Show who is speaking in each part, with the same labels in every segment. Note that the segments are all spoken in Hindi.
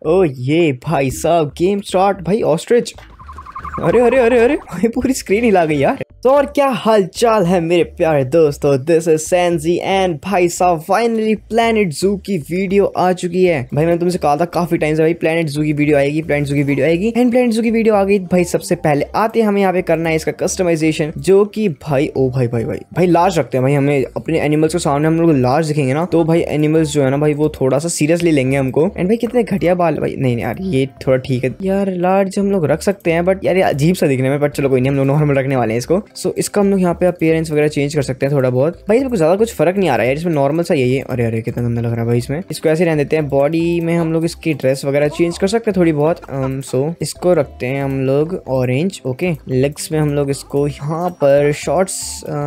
Speaker 1: ओ ये भाई साहब गेम स्टार्ट भाई ऑस्ट्रिच। अरे अरे अरे अरे भाई पूरी स्क्रीन हिला गई यार। तो और क्या हाल चाल है मेरे प्यारे दोस्तों, दिस इज सैनजी एंड भाई साहब फाइनली प्लैनेट ज़ू की वीडियो आ चुकी है। भाई मैंने तुमसे कहा था काफी टाइम से भाई प्लैनेट ज़ू की वीडियो आएगी, प्लैनेट ज़ू की वीडियो आएगी एंड प्लैनेट ज़ू की वीडियो आ गई। भाई सबसे पहले आते हैं हमें यहाँ पे करना है इसका कस्टमाइजेशन, जो कि भाई ओ भाई भाई भाई भाई लार्ज रखते हैं भाई। हमें अपने एनिमल्स के सामने हम लोग लार्ज दिखेंगे ना तो भाई एनिमल्स जो है ना भाई वो थोड़ा सा सीरियसली लेंगे हमको। एंड भाई कितने घटिया बाल भाई, नहीं यार ये थोड़ा ठीक है यार, लार्ज हम लोग रख सकते हैं बट यार अजीब सा दिखने में, बट चलो कोई नहीं, हम लोग नॉर्मल रखने वाले हैं इसको। सो इसका हम लोग यहाँ पे अपीयरेंस वगैरह चेंज कर सकते हैं थोड़ा बहुत। भाई इसमें ज्यादा कुछ फर्क नहीं आ रहा है, इसमें नॉर्मल सा यही है। अरे अरे कितना गंदा लग रहा है भाई इसमें, इसको ऐसे रहने देते हैं। बॉडी में हम लोग इसकी ड्रेस वगैरह चेंज कर सकते हैं थोड़ी बहुत। सो इसको रखते हैं हम लोग ऑरेंज। ओके लेग्स में हम लोग इसको यहाँ पर शॉर्ट्स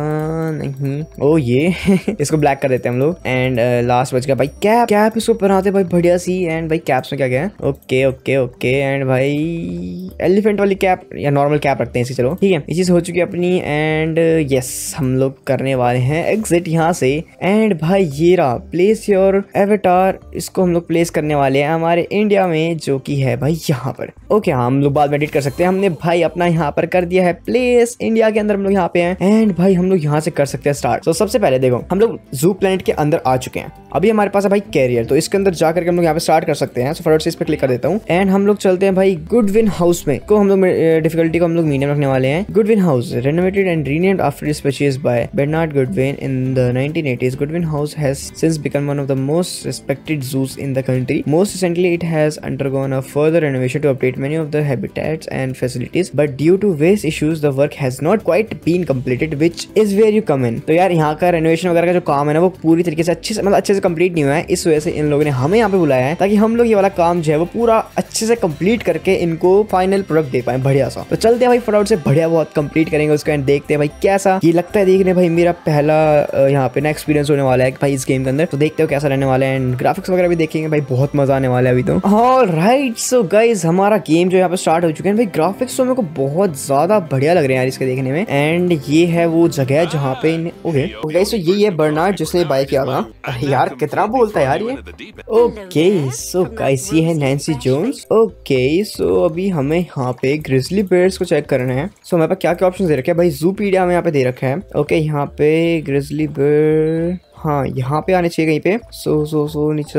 Speaker 1: नहीं ओ ये इसको ब्लैक कर देते हैं हम लोग। एंड लास्ट बच गया भाई कैप, कैप इसको पहनाते भाई बढ़िया सी। एंड भाई कैप्स में क्या क्या है, ओके ओके ओके। एंड भाई एलिफेंट वाली कैप या नॉर्मल कैप रखते हैं इसी, चलो ठीक है ये चीज हो चुकी है अपनी। एंड यस हम लोग करने वाले हैं एग्जिट यहाँ से। एंड भाई ये रहा प्लेस योर एवेटार, इसको हम लोग प्लेस करने वाले हैं हमारे इंडिया में, जो कि है भाई यहाँ पर। ओके हाँ हम लोग बाद में एडिट कर सकते हैं। हमने भाई अपना यहाँ पर कर दिया है प्लेस, इंडिया के अंदर हम लोग यहाँ पे हैं। एंड भाई हम लोग यहाँ से कर सकते हैं स्टार्ट। तो सबसे पहले देखो हम लोग ज़ू प्लैनेट के अंदर आ चुके हैं। अभी हमारे पास है भाई कैरियर, तो इसके अंदर जाकर के हम लोग यहाँ पे स्टार्ट कर सकते हैं। फटाफट से इस पे क्लिक कर देता हूँ। एंड हम लोग चलते हैं भाई गुडविन हाउस में, को हम लोग डिफिकल्टी को हम लोग मीडियम रखने वाले हैं। Goodwin house renovated and renamed after its purchase by Bernard Goodwin in the 1980s. Goodwin House has since become one of the most respected zoos in the country. Most recently, it has undergone a further renovation to update many of the habitats and facilities. But due to various issues, the work has not quite been completed, which is where you come in. तो यार यहाँ का रेनोवेशन वगैरह का जो काम है ना वो पूरी तरीके से अच्छे से कंप्लीट नहीं हुआ है। इस वजह से इन लोगों ने हमें यहाँ पे बुलाया है ताकि हम लोग ये वाला काम जो है वो पूरा अच्छे से कंप्लीट करके इनको फाइनल प्रोडक्ट दे पाए बढ़िया सा। तो चलते हैं भाई फटाफट से बढ़िया बहुत कंप्लीट करेंगे उसको एंड देखते हैं भाई कैसा ये लगता है देखने। भाई मेरा पहला यहाँ पे ना एक्सपीरियंस होने वाला है भाई इस गेम के अंदर, तो देखते हो कैसा रहने वाला है। एंड ग्राफिक्स वगैरह भी देखेंगे भाई, बहुत मजा आने वाला है अभी तो। ऑलराइट सो गाइस हमारा गेम जो यहाँ पे स्टार्ट हो चुके हैं। भाई ग्राफिक्स तो मेरे को बहुत ज्यादा बढ़िया लग रहे हैं यार इसके देखने में। एंड ये है वो जगह जहाँ पे ओके गाइस तो ये बर्नार्ड जिसने बाय किया था। अरे यार कितना बोलता है यार ये। ओके सो गाइस ये है नैन्सी जोन्स। ओके सो अभी हमें यहाँ पे ग्रिजली बेयर्स को चेक करना है। सो हमारे पास क्या क्या ऑप्शन दे रखे हैं भाई, ज़ूपीडिया में यहाँ पे दे रखा है। ओके यहाँ पे ग्रिजली बेयर, हाँ यहाँ पे आने चाहिए कहीं पे। सो नीचे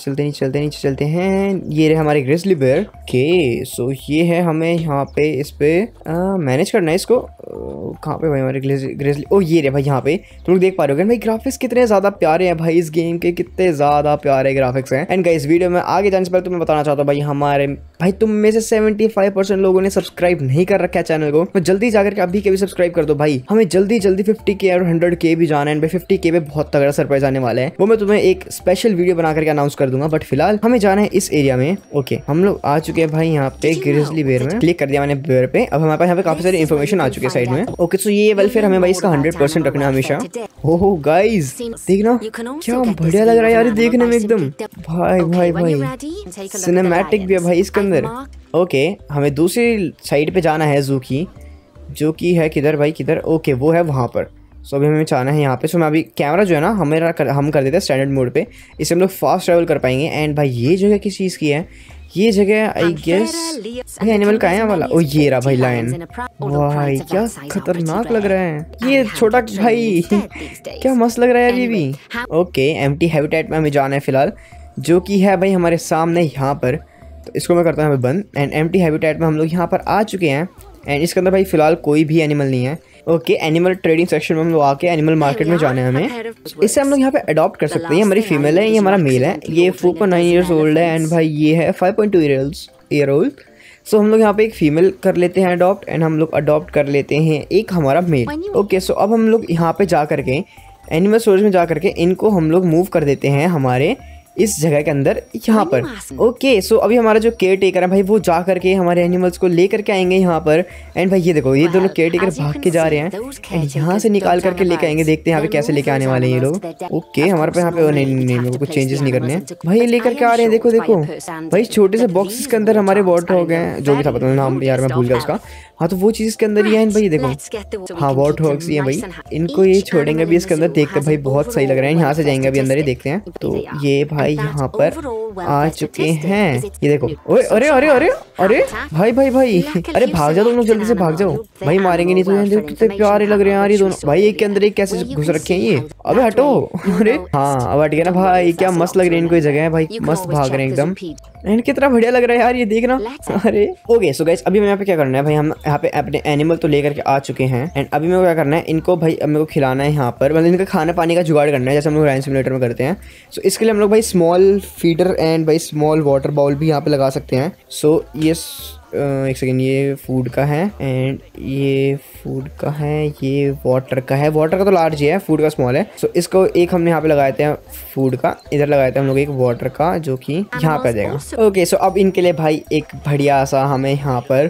Speaker 1: चलते हैं। ये रहे हमारे ग्रिजली बेयर। ओके सो ये है हमें यहाँ पे इस पे मैनेज करना है इसको। कहाँ पे भाई हमारे ग्रिजली, ओ ये रहे भाई यहाँ पे। तुम लोग देख पा रहे हो भाई ग्राफिक्स कितने ज्यादा प्यारे हैं भाई, इस गेम के कितने ज्यादा प्यारे ग्राफिक्स हैं। एंड गाइस वीडियो में आगे जाने से पहले तुम्हें बताना चाहता हूँ भाई हमारे भाई तुम में से 75% लोगों ने सब्सक्राइब नहीं कर रखा है चैनल को, तो जल्दी जाकर के अभी के भी सब्सक्राइब कर दो भाई। हमें जल्दी 50K और 100K भी जाना है। भाई 50K पे बहुत तगड़ा सरप्राइज आने वाला है, वो मैं तुम्हें एक स्पेशल वीडियो बना करके अनाउंस कर दूंगा। बट फिलहाल हमें जाना है इस एरिया में। ओके हम लोग आ चुके हैं भाई यहाँ पे ग्रिजली बेयर में, क्लिक कर दिया मैंने बेयर पे। अब हमारे पास यहाँ पे काफी सारी इन्फॉर्मेशन आ चुकी है साइड में। ओके सो ये वेलफेयर हमें भाई इसका 100% रखना है हमेशा। ओहो गाइस देखना क्या बढ़िया लग रहा है यार देखने में एकदम। भाई भाई भाई सिनेमैटिक भी है भाई इसके अंदर। ओके हमें दूसरी साइड पे जाना है ज़ू की, जो कि है किधर भाई किधर। ओके वो है वहाँ पर। सो अभी हमें जाना है यहाँ पे। सो मैं अभी कैमरा जो है ना हम कर देते हैं स्टैंडर्ड मोड पे, इससे हम लोग फास्ट ट्रैवल कर पाएंगे। एंड भाई ये जगह किस चीज़ की है, ये जगह आई गेस एनिमल का है वाला। ओ ये रहा भाई लायन। भाई क्या खतरनाक लग रहा है ये छोटा भाई क्या मस्त लग रहा है यार ये भी। ओके एम्प्टी हैबिटेट में हमें जाना है फिलहाल, जो कि है भाई हमारे सामने यहाँ पर। तो इसको मैं करता हूँ बंद। एंड एम्प्टी हैबिटेट में हम लोग यहाँ पर आ चुके हैं। एंड इसके अंदर भाई फिलहाल कोई भी एनिमल नहीं है। ओके एनिमल ट्रेडिंग सेक्शन में हम लोग आके एनिमल मार्केट में जाना है हमें। इससे हम लोग यहाँ पे अडॉप्ट कर सकते हैं। ये हमारी फीमेल है, ये हमारा मेल है। ये 4.9 ईयर्स ओल्ड है। एंड भाई ये है 5.2 ईयर ओल्ड। सो हम लोग यहाँ पे एक फीमेल कर लेते हैं अडॉप्ट। एंड हम लोग अडॉप्ट कर लेते हैं एक हमारा मेल। ओके सो अब हम लोग यहाँ पे जा करके एनिमल स्टोरेज में जा करके इनको हम लोग मूव कर देते हैं हमारे इस जगह के अंदर यहाँ पर। ओके सो अभी हमारा जो केयर टेकर है भाई वो जा करके हमारे एनिमल्स को ले करके आएंगे यहाँ पर। एंड भाई ये देखो ये दोनों केयर टेकर भाग के जा रहे हैं एंड यहाँ से निकाल करके लेके आएंगे। देखते हैं यहाँ पे कैसे लेके आने वाले हैं ये लोग। ओके हमारे पे यहाँ पे नहीं मेरे को कुछ चेंजेस नहीं करने हैं भाई, ये लेकर के आ रहे हैं। देखो देखो भाई छोटे से बॉक्सेस के अंदर हमारे वॉटर हो गए, जो भी था पता नाम यार मैं भूल गया उसका। हाँ तो वो चीज के अंदर ही है भाई, देखो हाँ वॉट हॉक्स ही है भाई, इनको ये छोड़ेंगे अभी इसके अंदर। देखते भाई बहुत सही लग रहा है, यहाँ से जाएंगे अभी अंदर ही देखते हैं। तो ये भाई भाई यहाँ पर आ चुके हैं। ये देखो, ओए अरे अरे अरे अरे भाई भाई भाई, अरे भाग जाओ तुम लोग, जल्दी से भाग जाओ भाई, मारेंगे नहीं तो। देखो कितने प्यारे लग रहे हैं यार ये दोनों भाई, एक के अंदर एक कैसे घुस रखे हैं ये। अबे हटो, अरे हाँ अब हट गया ना भाई, क्या मस्त लग रही है इनको ये जगह है भाई, मस्त भाग रहे हैं एकदम, एंड कितना बढ़िया लग रहा है यार ये देखना। अरे ओके सो गाइस, अभी हमें यहाँ पे क्या करना है भाई, हम यहाँ पे अपने एनिमल तो लेकर के आ चुके हैं, एंड अभी मेरे को क्या करना है, इनको भाई अब मेरे को खिलाना है यहाँ पर, मतलब इनका खाना पानी का जुगाड़ करना है जैसे हम लोग राइन सिमुलेटर में करते हैं। सो इसके लिए हम लोग भाई स्मॉल फीडर एंड भाई स्मॉल वाटर बाउल भी यहाँ पे लगा सकते हैं। सो ये एक सेकेंड, ये फूड का है एंड ये फूड का है, ये वाटर का है, वाटर का तो लार्ज ही है, फूड का स्मॉल है। सो इसको एक हमने यहाँ पे लगाए थे फूड का, इधर लगाए थे हम लोग एक वाटर का जो कि यहाँ पे आ जाएगा। ओके सो अब इनके लिए भाई एक बढ़िया सा हमें यहाँ पर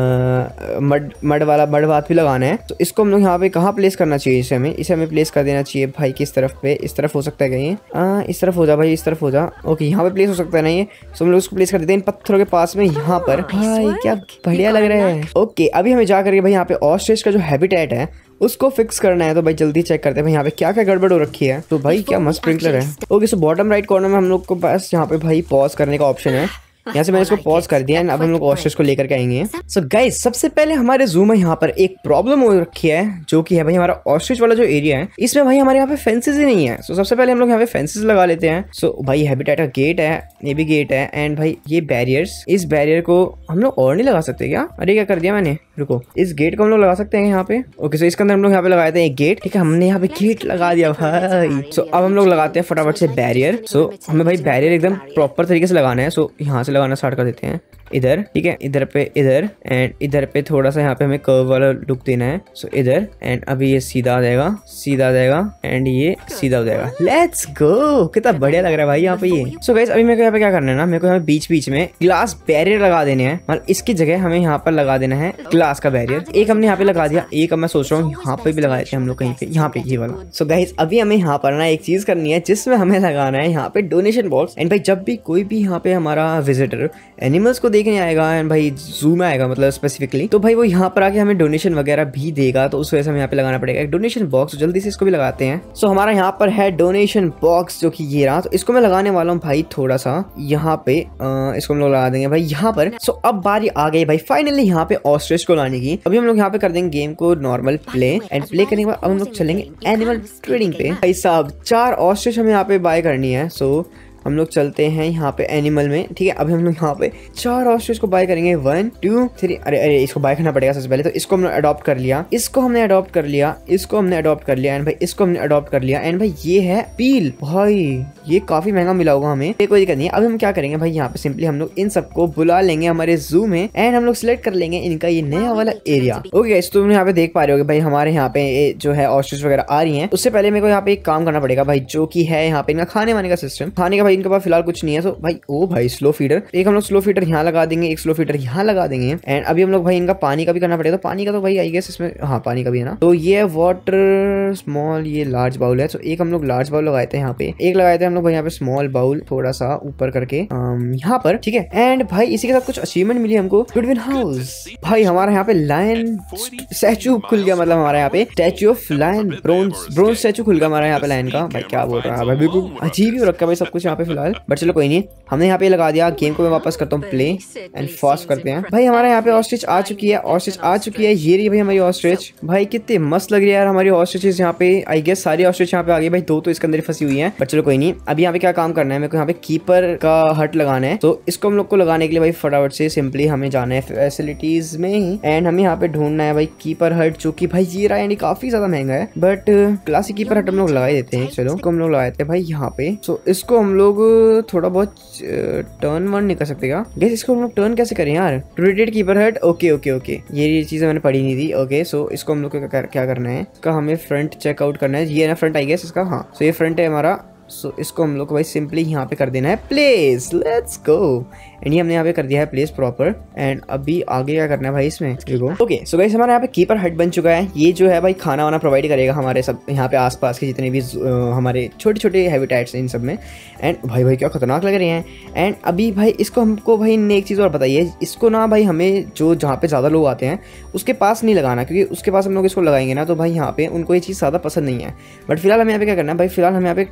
Speaker 1: मड बात भी लगाना है। तो इसको हम लोग यहाँ पे कहाँ प्लेस करना चाहिए, इसे हमें प्लेस कर देना चाहिए भाई किस तरफ पे, इस तरफ हो सकता है कहीं, इस तरफ हो जा भाई, इस तरफ हो जा। ओके यहाँ पे प्लेस हो सकता है ना ये, सो हम लोग इसको प्लेस कर देते हैं इन पत्थरों के पास में यहाँ पर। भाई क्या बढ़िया लग रहा है। ओके अभी हमें जा करके भाई यहाँ पे ऑस्ट्रिच का जो हैबिटेट है उसको फिक्स करना है। तो भाई जल्दी चेक करते हैं भाई यहाँ पे क्या क्या गड़बड़ हो रखी है। तो भाई क्या मस्त स्प्रिंकलर है। Okay so bottom right corner में हम लोग को बस यहाँ पे भाई पॉज करने का ऑप्शन है, यहाँ से मैंने इसको पॉज कर दिया एंड अब हम लोग ऑस्ट्रिच को लेकर के आएंगे। सो गाइस सबसे पहले हमारे जू में यहाँ पर एक प्रॉब्लम हो रखी है जो कि है भाई हमारा ऑस्ट्रिच वाला जो एरिया है इसमें भाई हमारे यहाँ पे फेंसेस ही नहीं है। सो सबसे पहले हम लोग यहाँ पे फेंसेस लगा लेते हैं। सो भाई हैबिटेट का गेट है, ये भी गेट है एंड भाई ये बैरियर्स, इस बैरियर को हम लोग और नहीं लगा सकते क्या? अरे क्या कर दिया मैंने, रुको, इस गेट को हम लोग लगा सकते हैं यहाँ पे। ओके सो इसके अंदर हम लोग यहाँ पे लगाते हैं एक गेट, ठीक है, हमने यहाँ पे गेट लगा दिया भाई। सो अब हम लोग लगाते हैं फटाफट से बैरियर। सो हमें भाई बैरियर एकदम प्रॉपर तरीके से लगाना है। सो यहाँ से लगाना स्टार्ट कर देते हैं इधर, ठीक है, इधर पे इधर एंड इधर पे थोड़ा सा यहाँ पे हमें कर्व वाला लुक देना है। सो इधर एंड अभी ये सीधा आ जाएगा, सीधा आ जाएगा एंड ये सीधा हो जाएगा। लेट्स गो, कितना बढ़िया लग रहा है भाई यहाँ पे ये। सो गाइस अभी मेरे को यहाँ पे क्या करना है ना, मेरे को यहाँ बीच बीच में ग्लास बैरियर लगा देने हैं, मतलब इसकी जगह हमें यहाँ पर लगा देना है ग्लास का बैरियर। एक हमने यहाँ पे लगा दिया, एक अब मैं सोच रहा हूँ यहाँ पे भी लगा देते हैं हम लोग कहीं पे, यहाँ पे ये वाला। सो गाइस अभी हमें यहाँ पर ना एक चीज करनी है जिसमें हमें लगाना है यहाँ पे डोनेशन बॉक्स। एंड भाई जब भी कोई भी यहाँ पे हमारा विजिटर एनिमल्स को देखने आएगा एंड भाई जू में आएगा मतलब स्पेसिफिकली, तो भाई वो यहाँ पर आके हमें डोनेशन वगैरह भी देगा, तो उस वजह से हमें यहाँ पे लगाना पड़ेगा एक डोनेशन बॉक्स। जल्दी से इसको भी लगाते हैं। सो हमारा यहाँ पर है डोनेशन बॉक्स जो कि ये रहा। तो इसको मैं लगाने वाला हूँ भाई थोड़ा सा यहाँ पे, इसको हम लोग लगा देंगे भाई यहाँ पर। सो अब बारी आ गई भाई फाइनली यहाँ पे ऑस्ट्रिच को लाने की। अभी हम लोग यहाँ पे कर देंगे गेम को नॉर्मल प्ले एंड प्ले करने के बाद अब हम लोग चलेंगे एनिमल ट्रेडिंग पे। भाई साहब 4 ऑस्ट्रिच हमें यहाँ पे बाय करनी है। सो हम लोग चलते हैं यहाँ पे एनिमल में, ठीक है। अभी हम लोग यहाँ पे 4 ऑस्ट्रिच को बाय करेंगे, 1 2 3। अरे अरे इसको बाय करना पड़ेगा सबसे पहले। तो इसको हमने अडॉप्ट कर लिया, इसको हमने अडॉप्ट कर लिया, इसको हमने अडॉप्ट कर लिया एंड भाई इसको हमने अडॉप्ट कर लिया। एंड भाई ये है पील, भाई ये काफी महंगा मिला होगा हमें, ये कोई दिक्कत नहीं है। अब हम क्या करेंगे भाई यहाँ पे सिंपली हम लोग इन सबको बुला लेंगे हमारे जू में एंड हम लोग सिलेक्ट कर लेंगे इनका ये नया वाला एरिया। ओके गाइस तुम यहाँ पे देख पा रहे हो भाई हमारे यहाँ पे जो है ऑस्ट्रिच वगैरह आ रही है। उससे पहले मेरे को यहाँ पे एक काम करना पड़ेगा भाई जो की है यहाँ पे इनका खाने वाने का सिस्टम। खाने का भाई इनके पास फिलहाल कुछ नहीं है। सो भाई ओ भाई स्लो फीडर, एक हम लोग स्लो फीडर यहाँ लगा देंगे, एक स्लो फीडर यहाँ लगा देंगे। एंड अभी हम लोग भाई इनका पानी का भी करना पड़ेगा। तो पानी का तो भाई आई गेस इसमें हाँ पानी का भी है ना। तो ये वाटर स्मॉल, ये लार्ज बाउल है। तो एक हम लोग लार्ज बाउल लगाए थे यहाँ पे, एक लगाए थे हम लोग भाई यहाँ पे स्मॉल बाउल थोड़ा सा ऊपर करके यहाँ पर, ठीक है। एंड भाई इसी के साथ कुछ अचीवमेंट मिली हमको। गुडविन हाउस, भाई हमारा यहाँ पे लायन स्टैचू खुल गया, मतलब हमारा यहाँ पे statue of lion, bronze statue खुल गया हमारा यहाँ पे लायन का। भाई क्या बोल रहा है भाई, बिल्कुल अजीब ही रखा है भाई सब कुछ यहाँ पे फिलहाल, बट चलो कोई नहीं, हमने यहाँ पे लगा दिया। गेम को मैं वापस करता हूँ प्ले एंड फास्ट करते हैं। भाई हमारे यहाँ पे ऑस्ट्रिच आ चुकी है, ऑस्ट्रिच आ चुकी है, ये रही भाई हमारी ऑस्ट्रिच। भाई कितनी मस्त लग रही है यार हमारी ऑस्ट्रिच यहाँ पे। आई गेस सारी ऑस्ट्रिच यहाँ पे आ गई भाई, 2 तो इसके अंदर फंसी हुई है, बट चलो कोई नहीं। अभी यहाँ पे क्या काम करना है, मेरे को यहाँ पे कीपर का हट लगाना है। तो इसको हम लोग को लगाने के लिए भाई फटाफट से सिंपली हमें जाना है फैसिलिटीज में ही एंड हमें यहाँ पे ढूंढना है भाई कीपर हट, जो की भाई ये रहा, यानी काफी ज्यादा महंगा है, बट क्लासिक कीपर हट हम लोग लगा ही देते हैं। चलो हम लोग लगाए थे भाई यहाँ पे। सो इसको हम लोग थोड़ा बहुत टर्न वन नहीं कर सकते क्या गैस? इसको हम लोग टर्न कैसे करें यार? Rotate keeper head, okay okay okay, ये चीजें मैंने पढ़ी नहीं थी। ओके सो इसको हम लोग क्या करना है, इसका हमें फ्रंट चेकआउट करना है। ये ना फ्रंट आई गेस इसका, हाँ सो ये फ्रंट है हमारा। सो इसको हम लोग को भाई सिंपली यहाँ पे कर देना है प्लेस। Let's go. एंड ये हमने यहाँ पे कर दिया है प्लेस प्रॉपर। एंड अभी आगे क्या करना है भाई इसमें, देखो। ओके सो गाइस हमारे यहाँ पे कीपर हट बन चुका है। ये जो है भाई खाना वाना प्रोवाइड करेगा हमारे सब यहाँ पे आसपास के जितने भी हमारे छोटे छोटे हैबिटेट्स हैं इन सब में। एंड भाई क्या खतरनाक लग रहे हैं। एंड अभी भाई इसको हमको भाई ने एक चीज़ और बताइए, इसको ना भाई हमें जो जहाँ पे ज़्यादा लोग आते हैं उसके पास नहीं लगाना, क्योंकि उसके पास हम लोग इसको लगाएंगे ना तो भाई यहाँ पे उनको ये चीज़ ज़्यादा पसंद नहीं है। बट फिलहाल हमें यहाँ पे क्या करना है भाई, फिलहाल हमें यहाँ पे एक ट्रांसफॉर्मर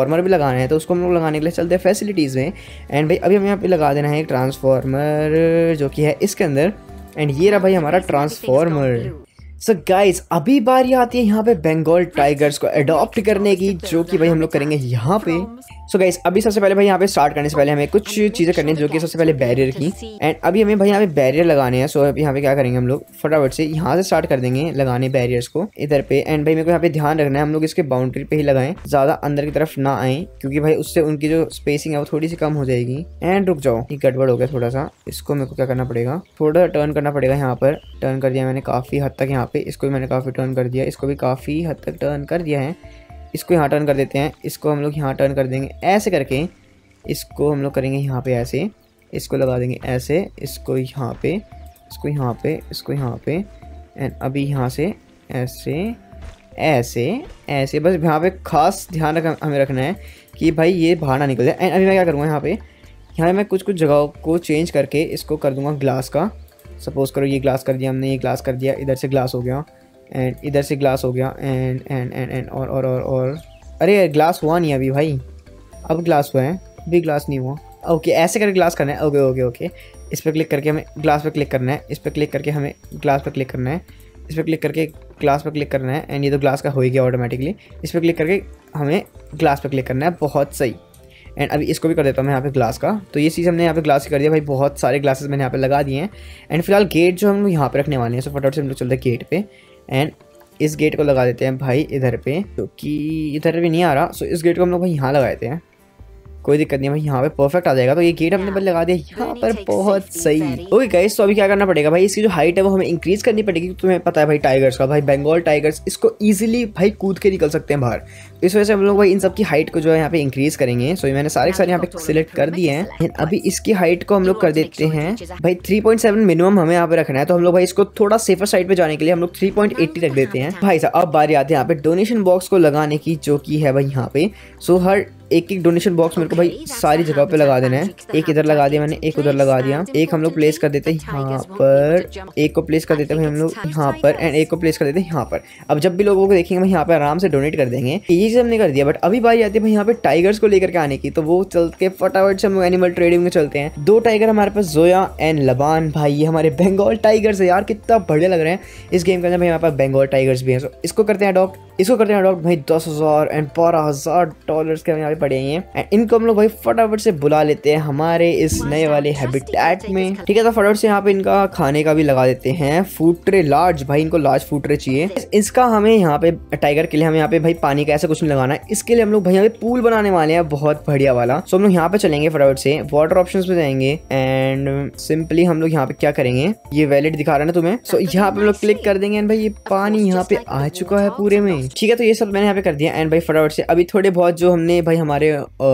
Speaker 1: ट्रांसफार्मर भी लगाना है, तो उसको हम लोग लगाने के लिए चलते हैं फैसिलिटीज़ में। एंड भाई अभी हमें यहाँ पे लगा देना है एक ट्रांसफार्मर जो कि है इसके अंदर। एंड ये रहा भाई हमारा ट्रांसफार्मर। सो गाइज अभी बारी आती है यहाँ पे बंगाल टाइगर्स को अडॉप्ट करने की, जो कि भाई हम लोग करेंगे यहाँ पे। सो गाइज अभी सबसे पहले भाई यहाँ पे स्टार्ट करने से पहले हमें कुछ चीज़ें करनी है, जो कि सबसे पहले बैरियर की। एंड अभी हमें भाई यहाँ पे बैरियर लगाने हैं। सो अभी यहाँ पे क्या करेंगे हम लोग फटाफट से यहाँ से स्टार्ट कर देंगे लगाने बैरियर्स को इधर पे। एंड भाई मेरे को यहाँ पे ध्यान रखना है हम लोग इसके बाउंड्री पे ही लगाएं, ज़्यादा अंदर की तरफ ना आए, क्योंकि भाई उससे उनकी जो स्पेसिंग है वो थोड़ी सी कम हो जाएगी। एंड रुक जाओ, ये गड़बड़ हो गया थोड़ा सा, इसको मेरे को क्या करना पड़ेगा, थोड़ा टर्न करना पड़ेगा। यहाँ पर टर्न कर दिया मैंने काफ़ी हद तक, यहाँ पे इसको भी मैंने काफ़ी टर्न कर दिया, इसको भी काफ़ी हद तक टर्न कर दिया है। इसको यहाँ टर्न कर देते हैं, इसको हम लोग यहाँ टर्न कर देंगे ऐसे करके, इसको हम लोग करेंगे यहाँ पे ऐसे, इसको लगा देंगे ऐसे, इसको यहाँ पे, इसको यहाँ पे, इसको यहाँ पे। एंड अभी यहाँ से ऐसे ऐसे ऐसे, बस यहाँ पे खास ध्यान हमें रखना है कि भाई ये बाहर ना निकल जाए। एंड अभी मैं क्या करूँगा यहाँ मैं कुछ जगहों को चेंज करके इसको कर दूँगा ग्लास का। सपोज़ करो ये ग्लास कर दिया हमने, ये ग्लास कर दिया, इधर से ग्लास हो गया एंड इधर से ग्लास हो गया एंड एंड एंड एंड और अरे ग्लास हुआ नहीं अभी भाई, अब ग्लास हुआ है, अभी ग्लास नहीं हुआ। ओके ऐसे करके ग्लास करना है। ओके ओके ओके, इस पर क्लिक करके हमें ग्लास पर क्लिक करना है, इस पर क्लिक करके हमें ग्लास पर क्लिक करना है, इस पर क्लिक करके ग्लास पर क्लिक करना है। एंड ये तो ग्लास का हो ही गया ऑटोमेटिकली, इस पर क्लिक करके हमें ग्लास पर क्लिक करना है। बहुत सही। एंड अभी इसको भी कर देता हूँ मैं यहाँ पे ग्लास का। तो ये चीज़ हमने यहाँ पे ग्लास की कर दिया भाई, बहुत सारे ग्लासेस मैंने यहाँ पे लगा दिए हैं। एंड फिलहाल गेट जो हम लोग यहाँ पे रखने वाले हैं, सो फटाफट से हम लोग चलते हैं गेट पे। एंड इस गेट को लगा देते हैं भाई इधर पे, क्योंकि इधर भी नहीं आ रहा। सो इस गेट को हम लोग भाई यहाँ लगा देते हैं, कोई दिक्कत नहीं भाई, यहाँ पे परफेक्ट आ जाएगा। तो ये गेट हमने बस लगा दिया यहाँ पर, बहुत सही। ओके गाइस, तो अभी क्या करना पड़ेगा भाई, इसकी जो हाइट है वो हमें इंक्रीज करनी पड़ेगी। तुम्हें पता है भाई टाइगर्स का, भाई बंगाल टाइगर्स इसको इजीली भाई कूद के निकल सकते हैं बाहर। इस वजह से हम लोग भाई इन सब की हाइट को जो है यहाँ पे इंक्रीज करेंगे। सो मैंने सारे यहाँ पे सिलेक्ट कर दिए हैं। अभी इसकी हाइट को हम लोग कर देते हैं भाई 3.7 मिनिमम हमें यहाँ पे रखना है। तो हम लोग भाई इसको थोड़ा सेफर साइड पे जाने के लिए हम लोग 3.80 रख देते हैं भाई साहब। अब बारी आती है यहाँ पे डोनेशन बॉक्स को लगाने की, जो की है भाई यहाँ पे। सो हर एक डोनेशन बॉक्स मेरे को भाई सारी जगह पे लगा देना है। एक इधर लगा दिया मैंने, एक उधर लगा दिया, एक हम लोग प्लेस कर देते हैं यहाँ पर, एक को प्लेस कर देते हैं भाई हम लोग यहाँ पर, एंड एक को प्लेस कर देते हैं यहाँ पर। अब जब भी लोगों को देखेंगे भाई यहाँ पे आराम से डोनेट कर देंगे। ये चीज़ हमने कर दिया। बट अभी बारी आती है भाई यहाँ पे टाइगर्स को लेकर के आने की, तो वो चल के फटाफट से हम लोग एनिमल ट्रेडिंग में चलते हैं। 2 टाइगर हमारे पास, जोया एंड लबान। भाई ये हमारे बंगाल टाइगर्स है यार, कितना बढ़िया लग रहे हैं इस गेम के अंदर भाई। हमारे पास बंगाल टाइगर्स भी हैं। इसको करते हैं अडॉप्ट, इसको करते हैं अडॉप्ट भाई। 10,000 एंड 12,000 डॉलर्स के यहाँ पे पड़े हैं। इनको हम लोग भाई फटाफट से बुला लेते हैं हमारे इस नए वाले हैबिटेट में। ठीक है, तो फटाफट से यहाँ पे इनका खाने का भी लगा देते हैं फूड ट्रे लार्ज। भाई इनको लार्ज फूड ट्रे चाहिए। इसका हमें यहाँ पे टाइगर के लिए हमें यहाँ पे भाई पानी का ऐसा कुछ नहीं लगाना है। इसके लिए हम लोग भाई यहाँ पे पूल बनाने वाले हैं, बहुत बढ़िया वाला। सो हम लोग यहाँ पे चलेंगे फटाफट से, वाटर ऑप्शंस पे जाएंगे एंड सिंपली हम लोग यहाँ पे क्या करेंगे, ये वैलिड दिखा रहा है ना तुम्हें। सो यहाँ पे हम लोग क्लिक कर देंगे एंड भाई ये पानी यहाँ पे आ चुका है पूरे में। ठीक है, तो ये सब मैंने यहाँ पे कर दिया। एंड भाई फटाफट से अभी थोड़े बहुत जो हमने भाई हमारे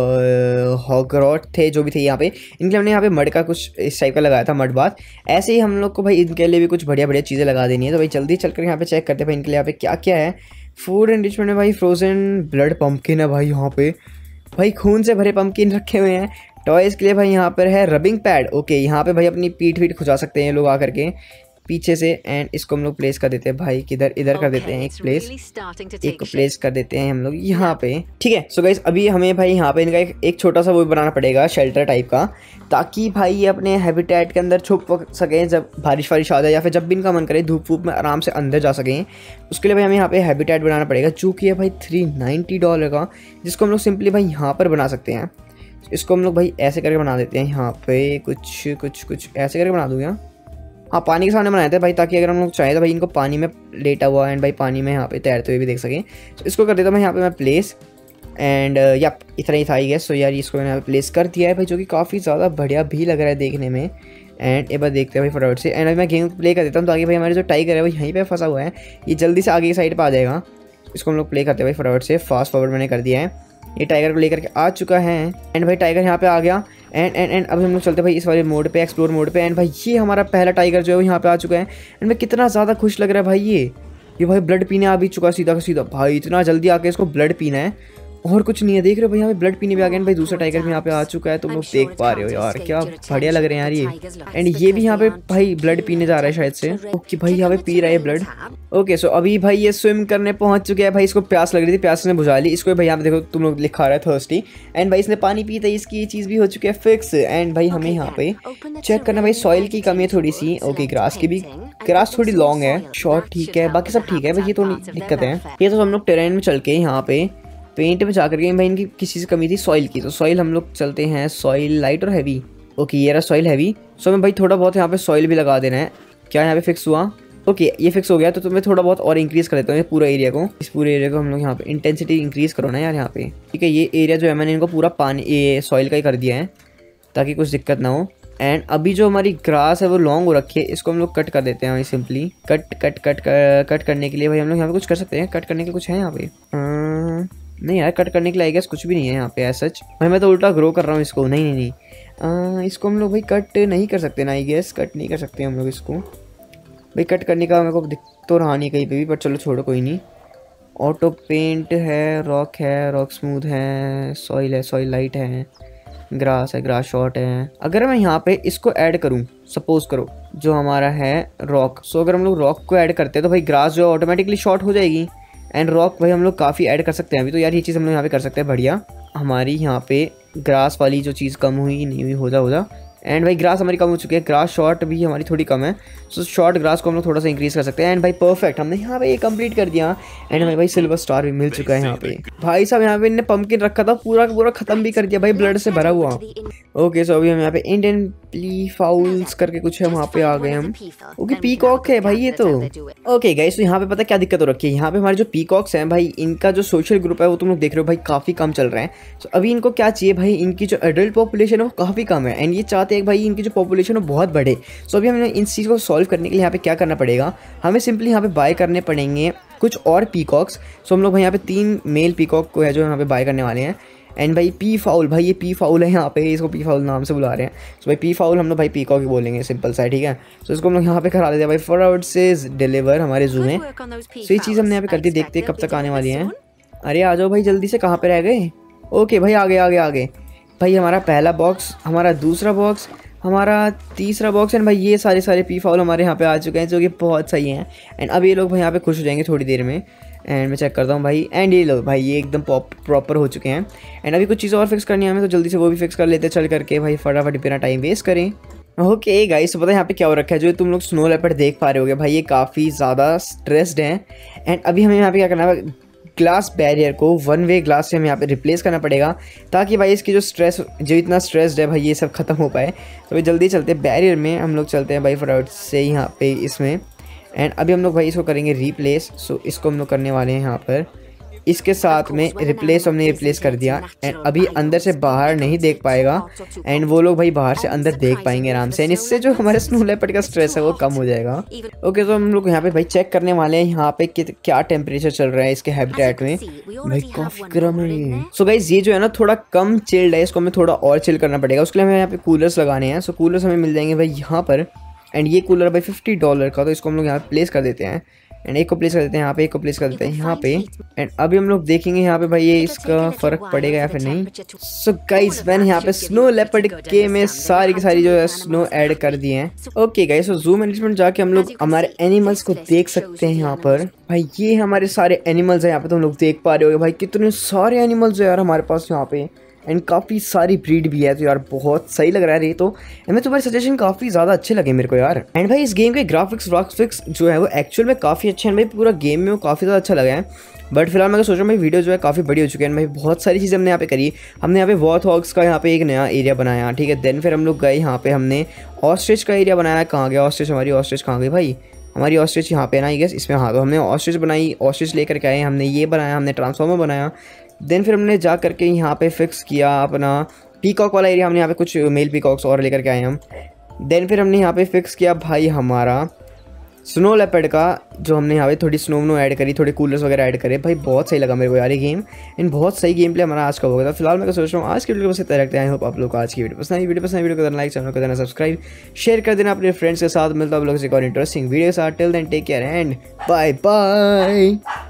Speaker 1: हॉगरॉट थे जो भी थे यहाँ पे, इनके हमने यहाँ पे मड का कुछ इस टाइप का लगाया था, मड बाथ। ऐसे ही हम लोग को भाई इनके लिए भी कुछ बढ़िया बढ़िया चीज़ें लगा देनी है। तो भाई जल्दी चलकर यहाँ पे चेक करते हैं भाई इनके लिए यहाँ पे क्या क्या है। फूड एनरिचमेंट में भाई फ्रोजन ब्लड पम्पकिन है भाई, यहाँ पे भाई खून से भरे पम्पकिन रखे हुए हैं। टॉयज़ के लिए भाई यहाँ पर है रबिंग पैड। ओके, यहाँ पे भाई अपनी पीठ वीठ खुजा सकते हैं लोग आकर के पीछे से। एंड इसको हम लोग प्लेस कर देते हैं भाई किधर, इधर कर देते हैं एक प्लेस, एक को प्लेस कर देते हैं हम लोग यहाँ पे। ठीक है, सो गाइस अभी हमें भाई यहाँ पे इनका एक छोटा सा वो बनाना पड़ेगा शेल्टर टाइप का, ताकि भाई ये अपने हैबिटेट के अंदर छुप सकें जब बारिश वारिश आ जाए, या फिर जब भी इनका मन करे धूप वूप में आराम से अंदर जा सकें। उसके लिए भाई हमें यहाँ पे हैबिटेट बनाना पड़ेगा, जो कि है भाई $390 का, जिसको हम लोग सिंपली भाई यहाँ पर बना सकते हैं। इसको हम लोग भाई ऐसे करके बना देते हैं, यहाँ पे कुछ कुछ कुछ ऐसे करके बना दूँगा। हाँ, पानी के सामने बनाए थे भाई, ताकि अगर हम लोग चाहें तो भाई इनको पानी में लेटा हुआ एंड भाई पानी में यहाँ पे तैरते हुए भी देख सकें। तो इसको कर देता हूँ मैं यहाँ पे मैं प्लेस एंड या इतना ही था ही गैस। सो यार इसको मैंने यहाँ पे प्लेस कर दिया है भाई, जो कि काफ़ी ज़्यादा बढ़िया भी लग रहा है देखने में। एंड एक बार देखते हैं भाई फटाफट से। एंड अभी मैं गेम प्ले कर देता हूँ, ताकि भाई हमारे जो टाइगर है वो यहीं पर फंसा हुआ है, ये जल्दी से आगे की साइड पर आ जाएगा। इसको हम लोग प्ले करते हैं भाई फटाफट से, फास्ट फॉरवर्ड मैंने कर दिया है। ये टाइगर को लेकर के आ चुका है एंड भाई टाइगर यहाँ पे आ गया। एंड अब हम लोग चलते भाई इस वाले मोड पे, एक्सप्लोर मोड पे। एंड भाई ये हमारा पहला टाइगर जो है वो यहाँ पे आ चुका है। एंड मैं कितना ज़्यादा खुश लग रहा है भाई, ये भाई ब्लड पीने आ भी चुका सीधा का सीधा। भाई इतना जल्दी आके इसको ब्लड पीना है, और कुछ नहीं है। देख रहे हो भाई यहाँ पे ब्लड पीने भी आ गए भाई। दूसरा टाइगर भी यहाँ पे आ चुका है, तुम लोग देख पा रहे हो यार, क्या बढ़िया लग रहे हैं यार ये। एंड ये भी यहाँ पे भाई ब्लड पीने जा रहा है शायद से। ओके भाई यहाँ पे पी रहा है ब्लड। ओके सो अभी भाई ये स्विम करने पहुंच चुके हैं भाई। इसको प्यास लग रही थी, प्यास ने बुझा ली इसको भाई। यहाँ पे देखो तुम लोग लिखा रहा है थर्स्टी। एंड भाई इसने पानी पी था, इसकी ये चीज़ भी हो चुकी है फिक्स। एंड भाई हमें यहाँ पे चेक करना भाई, सॉइल की कमी है थोड़ी सी। ओके ग्रास की भी, ग्रास थोड़ी लॉन्ग है, शॉर्ट ठीक है, बाकी सब ठीक है भाई। ये थोड़ी दिक्कत है। ये तो हम लोग टेरेन में चल के यहाँ पे पेंट में जाकर के भाई इनकी किसी से कमी थी सॉइल की, तो सॉइल हम लोग चलते हैं सॉइल लाइट और हैवी। ओके ये रहा सॉइल हैवी। सो हमें भाई थोड़ा बहुत यहाँ पे सॉइल भी लगा देना है। क्या यहाँ पे फिक्स हुआ? ओके ये फिक्स हो गया। तो तुम्हें थोड़ा बहुत और इंक्रीज कर देता हूँ पूरा एरिया को। इस पूरे एरिया को हम लोग यहाँ पे इंटेंसिटी इंक्रीज करो ना यार यहाँ पे, ठीक है। ये एरिया जो है मैंने इनको पूरा पानी ये सॉइल का ही कर दिया है ताकि कुछ दिक्कत ना हो। एंड अभी जो हमारी ग्रास है वो लॉन्ग हो रखी है, इसको हम लोग कट कर देते हैं भाई सिंपली। कट करने के लिए भाई हम लोग यहाँ पे कुछ कर सकते हैं। कट करने के कुछ है यहाँ पे? नहीं यार कट करने के लिए आई गेस कुछ भी नहीं है यहाँ पे सच भाई। मैं तो उल्टा ग्रो कर रहा हूँ इसको। नहीं नहीं नहीं इसको हम लोग भाई कट नहीं कर सकते ना, आई गेस कट नहीं कर सकते हम लोग इसको भाई। कट करने का मेरे को दिख तो रहा नहीं कहीं पे भी, पर चलो छोड़ो कोई नहीं। ऑटो पेंट है, रॉक स्मूथ है, सॉइल लाइट है, ग्रास है, ग्रास शॉर्ट है। अगर मैं यहाँ पे इसको ऐड करूँ, सपोज करो जो हमारा है रॉक, सो अगर हम लोग रॉक को ऐड करते हैं तो भाई ग्रास जो ऑटोमेटिकली शॉर्ट हो जाएगी। एंड रॉक भाई हम लोग काफ़ी ऐड कर सकते हैं अभी तो यार। ये चीज़ हम लोग यहाँ पे कर सकते हैं बढ़िया। हमारी यहाँ पे ग्रास वाली जो चीज़ कम हुई नहीं हुई हो जा। एंड भाई ग्रास हमारी कम हो चुकी है, ग्रास शॉर्ट भी हमारी थोड़ी कम है। सो शॉर्ट ग्रास को हम लोग थोड़ा सा इंक्रीज कर सकते हैं। एंड भाई परफेक्ट, हमने यहाँ पे ये कंप्लीट कर दिया। एंड हमें भाई सिल्वर स्टार भी मिल चुका है यहाँ पे। भाई साहब यहाँ पे इन्हें पंपकिन रखा था, पूरा का पूरा खत्म भी कर दिया भाई, ब्लड से भरा हुआ। ओके सो अभी हम यहाँ पे इंडियन प्ली फाउल्स करके कुछ है, वहाँ पे आ गए हम। ओके पीकॉक है भाई ये तो। ओके गाइस तो यहाँ पे पता क्या दिक्कत हो रखी है, यहाँ पे हमारे जो पीकॉक्स हैं भाई, इनका जो सोशल ग्रुप है वो तुम लोग देख रहे हो भाई काफ़ी कम चल रहे हैं। तो अभी इनको क्या चाहिए भाई, इनकी जो एडल्ट पॉपुलेशन है वो काफ़ी कम है। एंड ये चाहते हैं भाई इनकी जो पॉपुलेशन है बहुत बढ़े। सो अभी हमें इन चीज़ को सॉल्व करने के लिए यहाँ पे क्या करना पड़ेगा, हमें सिंपली यहाँ पे बाय करने पड़ेंगे कुछ और पीकॉक्स। सो हम लोग भाई यहाँ पे 3 मेल पीकॉक को है जो यहाँ पे बाय करने वाले हैं। एंड भाई पी फाउल, भाई ये पी फाउल है यहाँ पे, इसको पी फाउल नाम से बुला रहे हैं। सो भाई पी फाउल हम लोग भाई पीकॉक ही बोलेंगे, सिंपल सा है, ठीक है। सो इसको हम लोग यहाँ पे करा देते हैं भाई फॉरवर्ड से डिलीवर हमारे जू में। सो ये चीज़ हमने यहाँ पे कर दी, देखते हैं कब तक आने वाली हैं। अरे आ जाओ भाई जल्दी से, कहाँ पे रह गए? ओके भाई आगे भाई। हमारा पहला बॉक्स, हमारा दूसरा बॉक्स, हमारा तीसरा बॉक्स। एंड भाई ये सारे पी फाउल हमारे यहाँ पे आ चुके हैं जो कि बहुत सही हैं। एंड अब ये लोग भाई यहाँ पे खुश हो जाएंगे थोड़ी देर में। एंड मैं चेक करता हूँ भाई। एंड ये लोग भाई ये एकदम प्रॉपर हो चुके हैं। एंड अभी कुछ चीज़ और फिक्स करनी है हमें, तो जल्दी से वो भी फिक्स कर लेते चल करके भाई, फटाफट बिना टाइम वेस्ट करें। ओके गाइस तो पता है यहाँ पे क्या हो रखा है, जो तुम लोग स्नो लेपर्ड देख पा रहे होगे भाई, ये काफ़ी ज़्यादा स्ट्रेस्ड हैं। एंड अभी हमें यहाँ पे क्या करना है, ग्लास बैरियर को 1 वे ग्लास से हमें यहाँ पे रिप्लेस करना पड़ेगा, ताकि भाई इसकी जो इतना स्ट्रेस्ड है भाई ये सब खत्म हो पाए। तो भाई जल्दी चलते हैं बैरियर में, हम लोग चलते हैं भाई फटाफट से यहाँ पे इसमें। एंड अभी हम लोग भाई इसको करेंगे रिप्लेस। सो इसको हम लोग करने वाले हैं यहाँ पर इसके साथ में रिप्लेस, हमने रिप्लेस कर दिया। एंड अभी अंदर से बाहर नहीं देख पाएगा, एंड वो लोग भाई बाहर से अंदर देख पाएंगे आराम से। एंड इससे जो हमारे स्नो लेपर्ड का स्ट्रेस है वो कम हो जाएगा। ओके तो हम लोग यहाँ पे भाई चेक करने वाले हैं यहाँ पे क्या टेम्परेचर चल रहा है इसके हैबिटेट में। भाई काफी गर्म है। सो गाइस ये जो है ना थोड़ा कम चिल्ड है, इसको हमें थोड़ा और चिल करना पड़ेगा। उसके लिए हमें यहाँ पे कूलर्स लगाने हैं। सो कूलर्स हमें मिल जाएंगे भाई यहाँ पर। एंड ये कूलर भाई $50 का, तो इसको हम लोग यहाँ पे प्लेस कर देते हैं। एंड एक को प्लेस कर देते हैं यहाँ पे, एक को प्लेस कर देते हैं यहाँ पे। एंड अभी हम लोग देखेंगे यहाँ पे भाई ये इसका फर्क पड़ेगा या फिर नहीं। सो गाइस मैंने यहाँ पे स्नो लेपर्ड के में सारी की सारी जो है स्नो ऐड कर दिए हैं। ओके गाइस तो जू मैनेजमेंट जाके हम लोग हमारे एनिमल्स को देख सकते हैं यहाँ पर। भाई ये हमारे सारे एनिमल्स हैं यहाँ पे, तो हम लोग देख पा रहे हो भाई कितने सारे एनिमल्स है यार हमारे पास यहाँ पे। एंड काफ़ी सारी ब्रीड भी है, तो यार बहुत सही लग रहा है ये तो। मैं तुम्हारे सजेशन काफ़ी ज़्यादा अच्छे लगे मेरे को यार। एंड भाई इस गेम के ग्राफिक्स जो है वो एक्चुअल में काफ़ी अच्छे हैं भाई, पूरा गेम में वो काफ़ी ज़्यादा अच्छा लगा है। बट फिलहाल मैं सोच रहा हूँ भाई वीडियो जो है काफ़ी बड़ी हो चुकी है भाई, बहुत सारी चीज़ें हमने यहाँ पे करी। हमने यहाँ पे वॉथ हॉग्स का यहाँ पे एक नया एरिया बनाया, ठीक है। देन फिर हम लोग गए यहाँ पे, हमने ऑस्ट्रिच का एरिया बनाया। कहाँ गया ऑस्ट्रिच? हमारी ऑस्ट्रिच कहाँ गई भाई? हमारी ऑस्ट्रिच यहाँ पे ना, आई गेस इसमें। हाँ तो हमने ऑस्ट्रिच बनाई, ऑस्ट्रिच लेकर के आए, हमने ये बनाया, हमने ट्रांसफॉर्मर बनाया। देन फिर हमने जा करके यहाँ पे फिक्स किया अपना पीकॉक वाला एरिया। हमने यहाँ पे कुछ मेल पीकॉक्स और लेकर के आए हम। देन फिर हमने यहाँ पे फिक्स किया भाई हमारा स्नो लेपर्ड का, जो हमने यहाँ पे थोड़ी स्नो ऐड करी, थोड़े कूलर्स वगैरह ऐड करे। भाई बहुत सही लगा मेरे को यार ये गेम। एंड बहुत सही गेम प्ले हमारा आज का हो गया था। फिलहाल मैं सोच रहा हूँ आज की वीडियो को बस इतना रखते हैं। आई होप आप लोग को आज की वीडियो पसंद आई। वीडियो को करना लाइक, चैनल को करना सब्सक्राइब, शेयर कर देना अपने फ्रेंड्स के साथ। मिलता है आप लोगों से एक और इंटरेस्टिंग वीडियो के साथ। Till then take care and bye bye.